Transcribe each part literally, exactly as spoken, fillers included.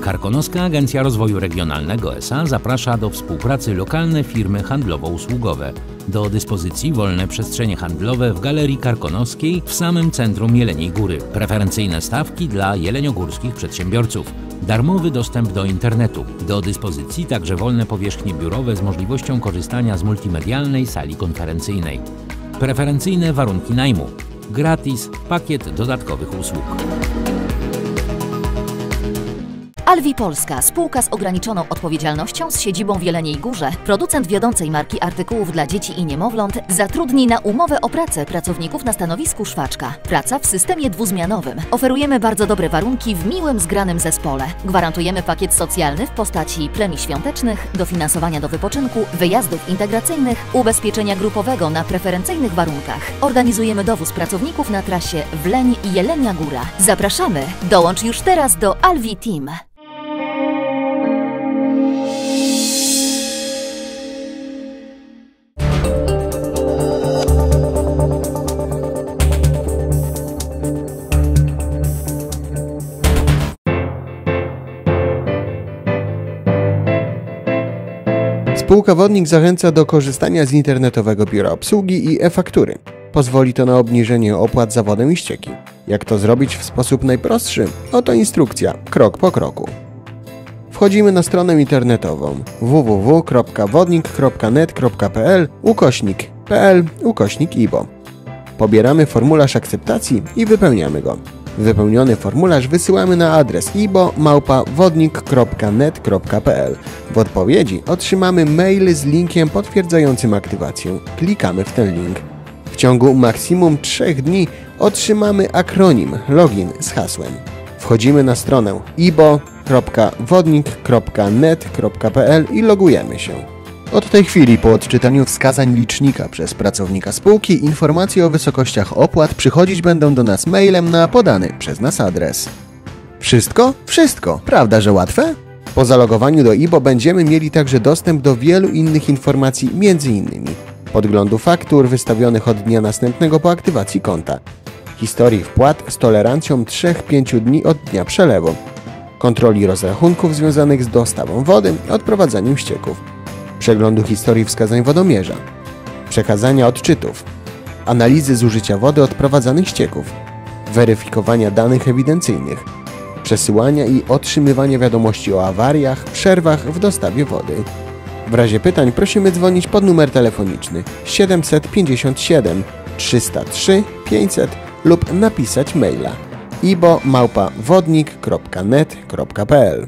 Karkonoska Agencja Rozwoju Regionalnego S A zaprasza do współpracy lokalne firmy handlowo-usługowe. Do dyspozycji wolne przestrzenie handlowe w Galerii Karkonoskiej w samym centrum Jeleniej Góry. Preferencyjne stawki dla jeleniogórskich przedsiębiorców. Darmowy dostęp do internetu. Do dyspozycji także wolne powierzchnie biurowe z możliwością korzystania z multimedialnej sali konferencyjnej. Preferencyjne warunki najmu. Gratis pakiet dodatkowych usług. Alvi Polska, spółka z ograniczoną odpowiedzialnością z siedzibą w Jeleniej Górze, producent wiodącej marki artykułów dla dzieci i niemowląt, zatrudni na umowę o pracę pracowników na stanowisku szwaczka. Praca w systemie dwuzmianowym. Oferujemy bardzo dobre warunki w miłym, zgranym zespole. Gwarantujemy pakiet socjalny w postaci premii świątecznych, dofinansowania do wypoczynku, wyjazdów integracyjnych, ubezpieczenia grupowego na preferencyjnych warunkach. Organizujemy dowóz pracowników na trasie Wleń-Jelenia Góra. Zapraszamy! Dołącz już teraz do Alvi Team. Spółka Wodnik zachęca do korzystania z internetowego biura obsługi i e-faktury. Pozwoli to na obniżenie opłat za wodę i ścieki. Jak to zrobić w sposób najprostszy? Oto instrukcja, krok po kroku. Wchodzimy na stronę internetową w w w kropka wodnik kropka net kropka p l ukośnik pl ukośnik I B O. Pobieramy formularz akceptacji i wypełniamy go. Wypełniony formularz wysyłamy na adres i b o małpa wodnik kropka net kropka p l. W odpowiedzi otrzymamy mail z linkiem potwierdzającym aktywację. Klikamy w ten link. W ciągu maksimum trzech dni otrzymamy akronim login z hasłem. Wchodzimy na stronę i b o kropka wodnik kropka net kropka p l i logujemy się. Od tej chwili po odczytaniu wskazań licznika przez pracownika spółki informacje o wysokościach opłat przychodzić będą do nas mailem na podany przez nas adres. Wszystko? Wszystko. Prawda, że łatwe? Po zalogowaniu do I B O będziemy mieli także dostęp do wielu innych informacji, między innymi podglądu faktur wystawionych od dnia następnego po aktywacji konta, historii wpłat z tolerancją trzy do pięciu dni od dnia przelewu, kontroli rozrachunków związanych z dostawą wody, odprowadzaniem ścieków, przeglądu historii wskazań wodomierza, przekazania odczytów, analizy zużycia wody odprowadzanych ścieków, weryfikowania danych ewidencyjnych, przesyłania i otrzymywania wiadomości o awariach, przerwach w dostawie wody. W razie pytań prosimy dzwonić pod numer telefoniczny siedem pięć siedem trzysta trzy pięćset lub napisać maila i b o małpa wodnik kropka net kropka p l.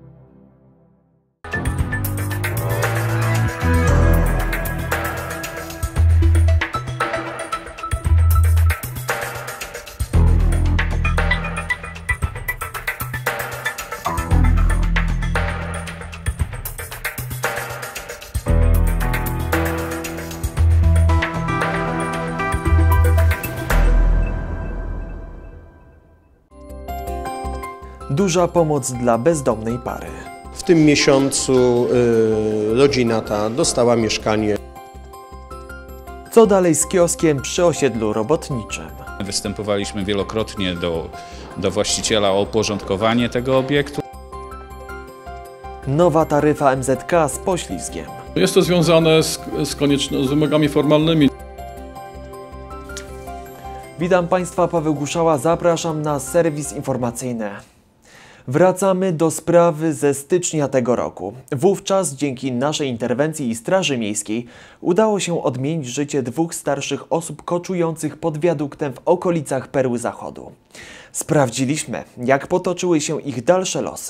Duża pomoc dla bezdomnej pary. W tym miesiącu y, rodzina ta dostała mieszkanie. Co dalej z kioskiem przy osiedlu robotniczym? Występowaliśmy wielokrotnie do, do właściciela o uporządkowanie tego obiektu. Nowa taryfa M Z K z poślizgiem. Jest to związane z, z, konieczno, z wymogami formalnymi. Witam Państwa, Paweł Guszała, zapraszam na serwis informacyjny. Wracamy do sprawy ze stycznia tego roku. Wówczas dzięki naszej interwencji i Straży Miejskiej udało się odmienić życie dwóch starszych osób koczujących pod wiaduktem w okolicach Perły Zachodu. Sprawdziliśmy, jak potoczyły się ich dalsze losy.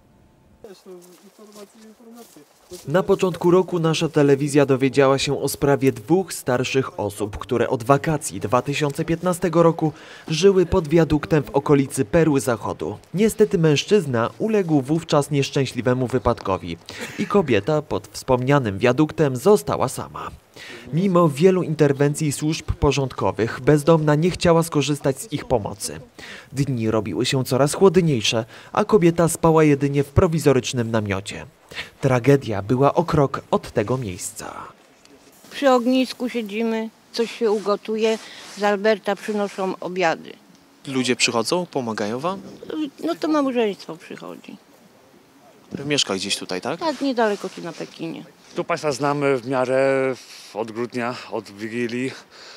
Na początku roku nasza telewizja dowiedziała się o sprawie dwóch starszych osób, które od wakacji dwa tysiące piętnastego roku żyły pod wiaduktem w okolicy Perły Zachodu. Niestety mężczyzna uległ wówczas nieszczęśliwemu wypadkowi i kobieta pod wspomnianym wiaduktem została sama. Mimo wielu interwencji służb porządkowych, bezdomna nie chciała skorzystać z ich pomocy. Dni robiły się coraz chłodniejsze, a kobieta spała jedynie w prowizorycznym namiocie. Tragedia była o krok od tego miejsca. Przy ognisku siedzimy, coś się ugotuje, z Alberta przynoszą obiady. Ludzie przychodzą, pomagają wam? No to małżeństwo przychodzi. Który mieszka gdzieś tutaj, tak? Tak, niedaleko tu na Pekinie. Tu Państwa znamy w miarę od grudnia, od Wigilii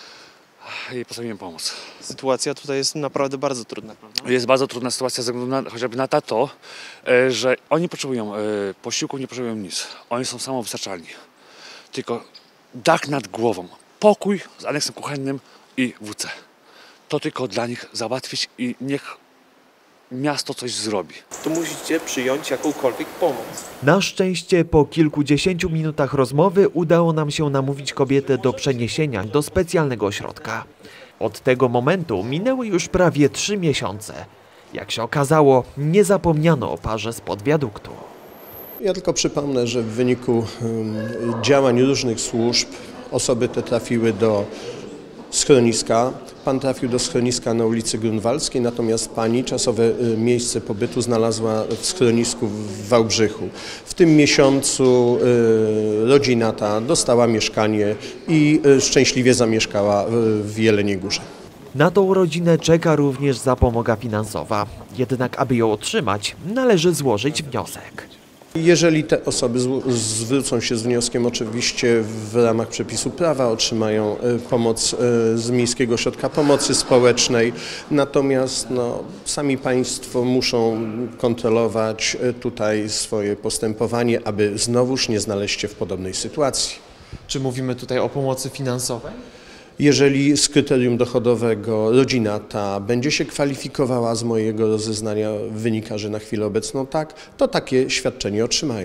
i postanowimy pomóc. Sytuacja tutaj jest naprawdę bardzo trudna, prawda? Jest bardzo trudna sytuacja ze względu na, chociażby na to, że oni potrzebują posiłków, nie potrzebują nic. Oni są samowystarczalni. Tylko dach nad głową, pokój z aneksem kuchennym i W C. To tylko dla nich załatwić i niech miasto coś zrobi. Tu musicie przyjąć jakąkolwiek pomoc. Na szczęście po kilkudziesięciu minutach rozmowy udało nam się namówić kobietę do przeniesienia do specjalnego ośrodka. Od tego momentu minęły już prawie trzy miesiące. Jak się okazało, nie zapomniano o parze spod wiaduktu. Ja tylko przypomnę, że w wyniku um, działań różnych służb osoby te trafiły do schroniska. Pan trafił do schroniska na ulicy Grunwaldzkiej, natomiast pani czasowe miejsce pobytu znalazła w schronisku w Wałbrzychu. W tym miesiącu y, rodzina ta dostała mieszkanie i y, szczęśliwie zamieszkała w Jeleniej Górze. Na tą rodzinę czeka również zapomoga finansowa. Jednak aby ją otrzymać, należy złożyć wniosek. Jeżeli te osoby zwrócą się z wnioskiem, oczywiście w ramach przepisu prawa otrzymają pomoc z Miejskiego Ośrodka Pomocy Społecznej, natomiast no, sami Państwo muszą kontrolować tutaj swoje postępowanie, aby znowuż nie znaleźć się w podobnej sytuacji. Czy mówimy tutaj o pomocy finansowej? Jeżeli z kryterium dochodowego rodzina ta będzie się kwalifikowała, z mojego rozeznania wynika, że na chwilę obecną tak, to takie świadczenie otrzymają.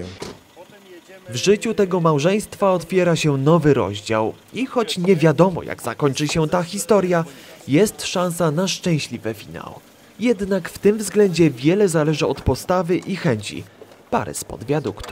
W życiu tego małżeństwa otwiera się nowy rozdział i choć nie wiadomo, jak zakończy się ta historia, jest szansa na szczęśliwy finał. Jednak w tym względzie wiele zależy od postawy i chęci pary spod wiaduktu.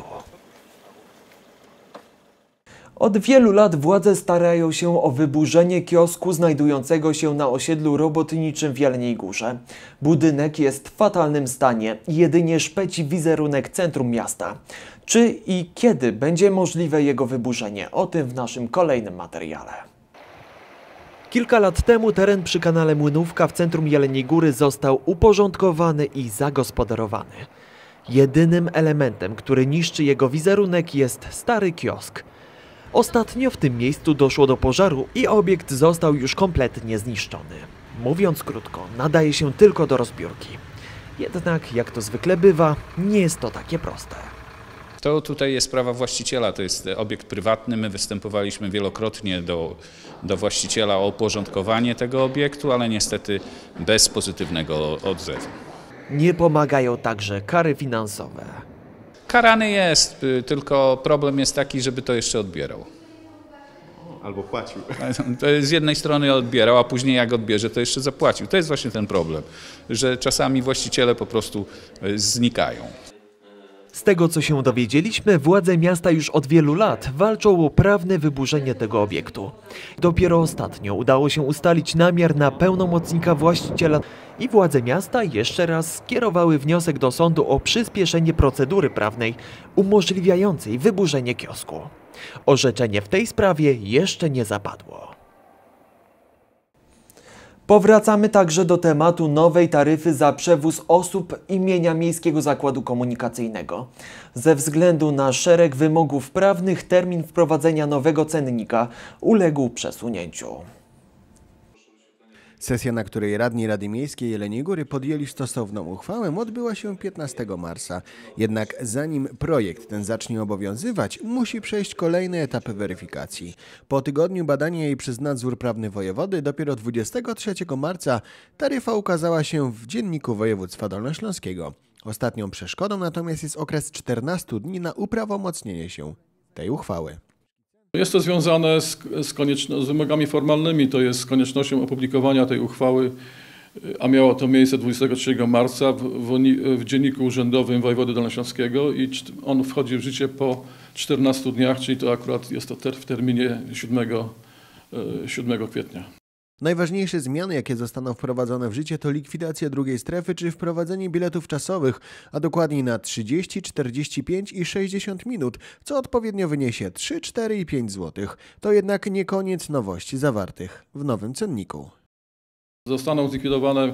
Od wielu lat władze starają się o wyburzenie kiosku znajdującego się na osiedlu robotniczym w Jeleniej Górze. Budynek jest w fatalnym stanie, jedynie szpeci wizerunek centrum miasta. Czy i kiedy będzie możliwe jego wyburzenie? O tym w naszym kolejnym materiale. Kilka lat temu teren przy kanale Młynówka w centrum Jeleniej Góry został uporządkowany i zagospodarowany. Jedynym elementem, który niszczy jego wizerunek, jest stary kiosk. Ostatnio w tym miejscu doszło do pożaru i obiekt został już kompletnie zniszczony. Mówiąc krótko, nadaje się tylko do rozbiórki. Jednak, jak to zwykle bywa, nie jest to takie proste. To tutaj jest sprawa właściciela, to jest obiekt prywatny. My występowaliśmy wielokrotnie do, do właściciela o uporządkowanie tego obiektu, ale niestety bez pozytywnego odzewu. Nie pomagają także kary finansowe. Karany jest, tylko problem jest taki, żeby to jeszcze odbierał. Albo płacił. To z jednej strony odbierał, a później jak odbierze, to jeszcze zapłacił. To jest właśnie ten problem, że czasami właściciele po prostu znikają. Z tego, co się dowiedzieliśmy, władze miasta już od wielu lat walczą o prawne wyburzenie tego obiektu. Dopiero ostatnio udało się ustalić namiar na pełnomocnika właściciela i władze miasta jeszcze raz skierowały wniosek do sądu o przyspieszenie procedury prawnej umożliwiającej wyburzenie kiosku. Orzeczenie w tej sprawie jeszcze nie zapadło. Powracamy także do tematu nowej taryfy za przewóz osób imienia Miejskiego Zakładu Komunikacyjnego. Ze względu na szereg wymogów prawnych termin wprowadzenia nowego cennika uległ przesunięciu. Sesja, na której radni Rady Miejskiej Jeleniej Góry podjęli stosowną uchwałę, odbyła się piętnastego marca. Jednak zanim projekt ten zacznie obowiązywać, musi przejść kolejne etapy weryfikacji. Po tygodniu badania jej przez nadzór prawny wojewody, dopiero dwudziestego trzeciego marca taryfa ukazała się w Dzienniku Województwa Dolnośląskiego. Ostatnią przeszkodą natomiast jest okres czternastu dni na uprawomocnienie się tej uchwały. Jest to związane z, z, z wymogami formalnymi, to jest z koniecznością opublikowania tej uchwały, a miało to miejsce dwudziestego trzeciego marca w, w, w Dzienniku Urzędowym Wojewody Dolnośląskiego i on wchodzi w życie po czternastu dniach, czyli to akurat jest to ter, w terminie siódmego kwietnia. Najważniejsze zmiany, jakie zostaną wprowadzone w życie, to likwidacja drugiej strefy czy wprowadzenie biletów czasowych, a dokładniej na trzydzieści, czterdzieści pięć i sześćdziesiąt minut, co odpowiednio wyniesie trzy, cztery i pięć złotych. To jednak nie koniec nowości zawartych w nowym cenniku. Zostaną zlikwidowane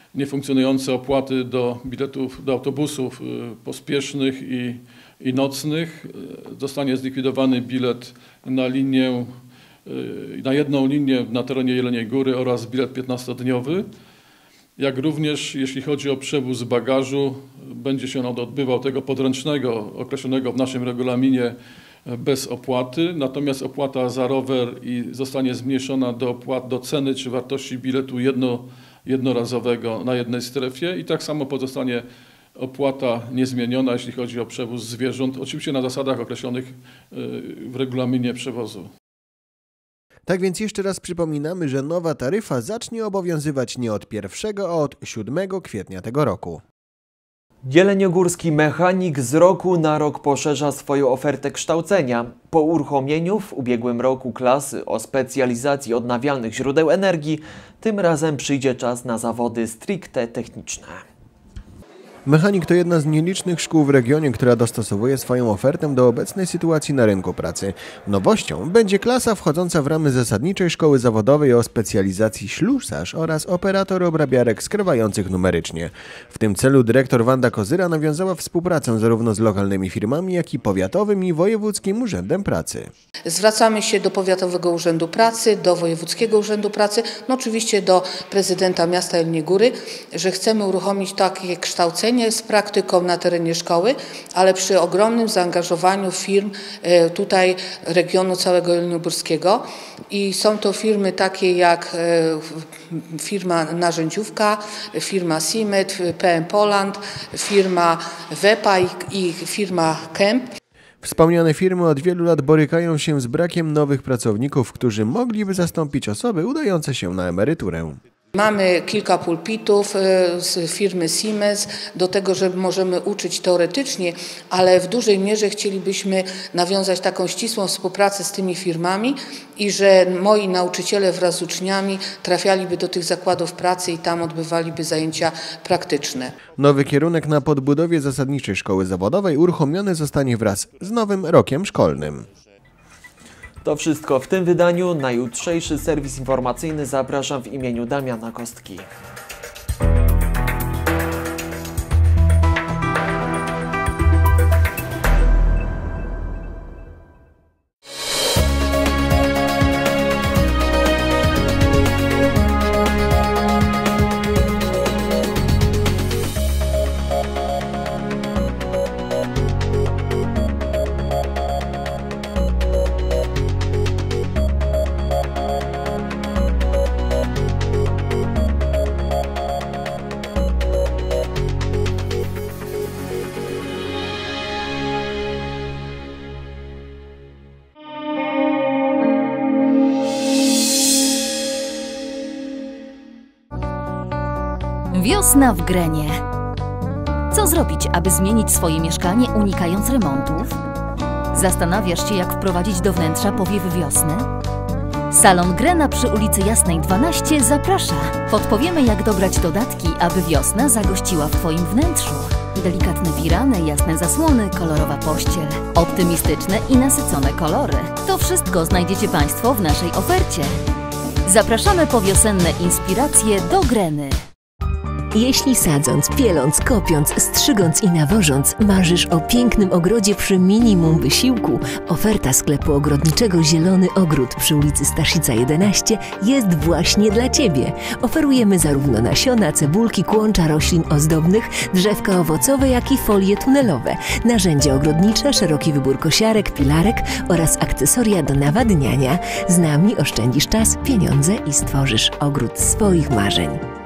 niefunkcjonujące opłaty do biletów do autobusów pospiesznych i, i nocnych. Zostanie zlikwidowany bilet na linię, na jedną linię na terenie Jeleniej Góry oraz bilet piętnastodniowy. Jak również jeśli chodzi o przewóz bagażu, będzie się on odbywał tego podręcznego określonego w naszym regulaminie bez opłaty, natomiast opłata za rower i zostanie zmniejszona do opłat do ceny czy wartości biletu jedno, jednorazowego na jednej strefie i tak samo pozostanie opłata niezmieniona, jeśli chodzi o przewóz zwierząt, oczywiście na zasadach określonych w regulaminie przewozu. Tak więc jeszcze raz przypominamy, że nowa taryfa zacznie obowiązywać nie od pierwszego, a od siódmego kwietnia tego roku. Jeleniogórski mechanik z roku na rok poszerza swoją ofertę kształcenia. Po uruchomieniu w ubiegłym roku klasy o specjalizacji odnawialnych źródeł energii, tym razem przyjdzie czas na zawody stricte techniczne. Mechanik to jedna z nielicznych szkół w regionie, która dostosowuje swoją ofertę do obecnej sytuacji na rynku pracy. Nowością będzie klasa wchodząca w ramy zasadniczej szkoły zawodowej o specjalizacji ślusarz oraz operator obrabiarek skrywających numerycznie. W tym celu dyrektor Wanda Kozyra nawiązała współpracę zarówno z lokalnymi firmami, jak i powiatowym i wojewódzkim urzędem pracy. Zwracamy się do Powiatowego Urzędu Pracy, do Wojewódzkiego Urzędu Pracy, no oczywiście do prezydenta miasta Jeleniej Góry, że chcemy uruchomić takie kształcenie z praktyką na terenie szkoły, ale przy ogromnym zaangażowaniu firm tutaj regionu całego jeleniogórskiego. I są to firmy takie jak firma Narzędziówka, firma Simet, P M Poland, firma Wepa i firma Kemp. Wspomniane firmy od wielu lat borykają się z brakiem nowych pracowników, którzy mogliby zastąpić osoby udające się na emeryturę. Mamy kilka pulpitów z firmy Siemens do tego, że możemy uczyć teoretycznie, ale w dużej mierze chcielibyśmy nawiązać taką ścisłą współpracę z tymi firmami i że moi nauczyciele wraz z uczniami trafialiby do tych zakładów pracy i tam odbywaliby zajęcia praktyczne. Nowy kierunek na podbudowie zasadniczej szkoły zawodowej uruchomiony zostanie wraz z nowym rokiem szkolnym. To wszystko w tym wydaniu. Na jutrzejszy serwis informacyjny zapraszam w imieniu Damiana Kostki. Wiosna w Grenie. Co zrobić, aby zmienić swoje mieszkanie, unikając remontów? Zastanawiasz się, jak wprowadzić do wnętrza powiew wiosny? Salon Grena przy ulicy Jasnej dwanaście zaprasza. Podpowiemy, jak dobrać dodatki, aby wiosna zagościła w Twoim wnętrzu. Delikatne firany, jasne zasłony, kolorowa pościel, optymistyczne i nasycone kolory. To wszystko znajdziecie Państwo w naszej ofercie. Zapraszamy po wiosenne inspiracje do Greny. Jeśli sadząc, pieląc, kopiąc, strzygąc i nawożąc marzysz o pięknym ogrodzie przy minimum wysiłku, oferta sklepu ogrodniczego Zielony Ogród przy ulicy Staszica jedenaście jest właśnie dla Ciebie. Oferujemy zarówno nasiona, cebulki, kłącza roślin ozdobnych, drzewka owocowe, jak i folie tunelowe, narzędzia ogrodnicze, szeroki wybór kosiarek, pilarek oraz akcesoria do nawadniania. Z nami oszczędzisz czas, pieniądze i stworzysz ogród swoich marzeń.